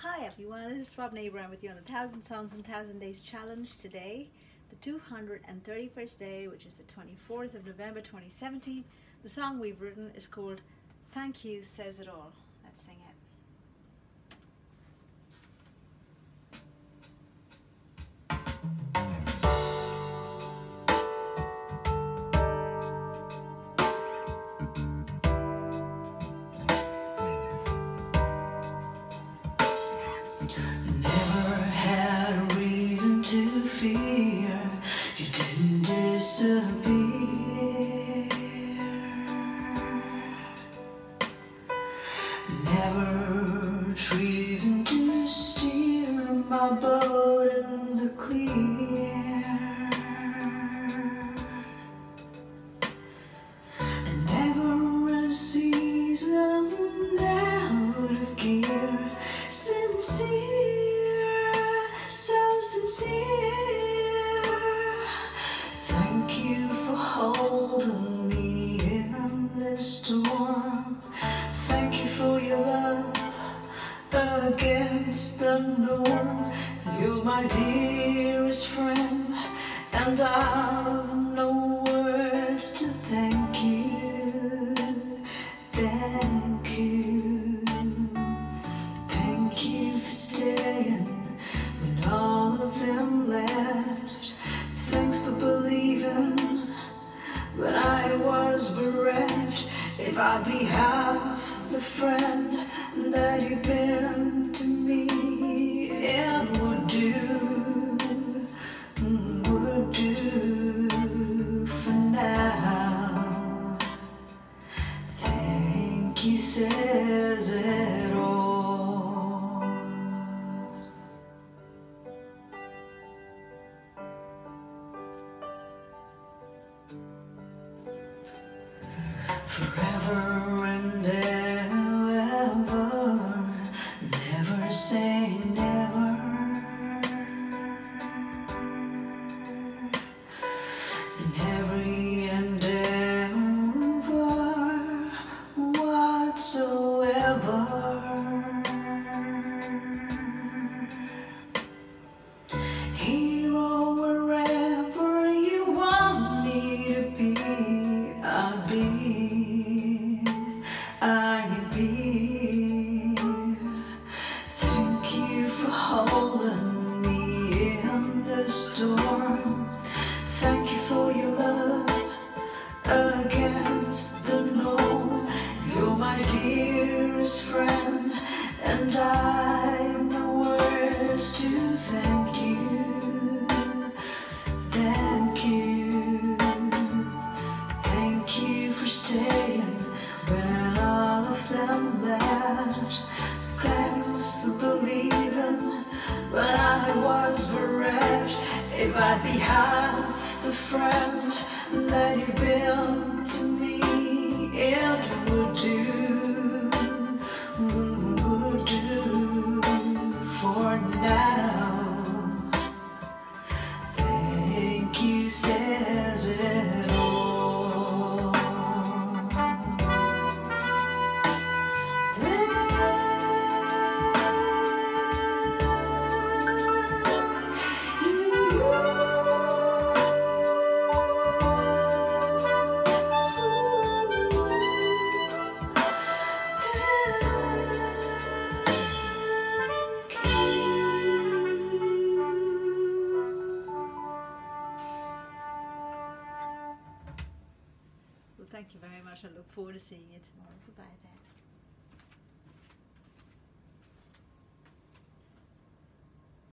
Hi everyone, this is Rob Neighbour. I'm with you on the 1000 Songs in 1000 Days Challenge today, the 231st day, which is the 24th of November 2017. The song we've written is called Thank You Says It All. Let's sing it. To fear you didn't disappear. Never treason to steer my boat in the clear. Never a season out of gear. Sincere, so sincere. Thank you for holding me in this storm. Thank you for your love against the norm. You're my dearest friend, and I've no words to thank you. Thank you. Thank you for staying when all of them left. Thanks for believing when I was bereft. If I'd be half the friend that you've been to me, it would do for now. Thank you says it all. Forever and ever, never say never. In every endeavour whatsoever. Here or wherever you want me to be, I'll be, I'll be. Thank you for holding me in the storm. Thank you for your love against the norm. You're my dearest friend, and I've no words to thank you. Thank you. Thank you for staying when all of them left. Thanks for believing when I was bereft. If I'd be half the friend that you've been to me, it would do for now. Thank you says it all. Well, thank you very much. I look forward to seeing you tomorrow. Goodbye then.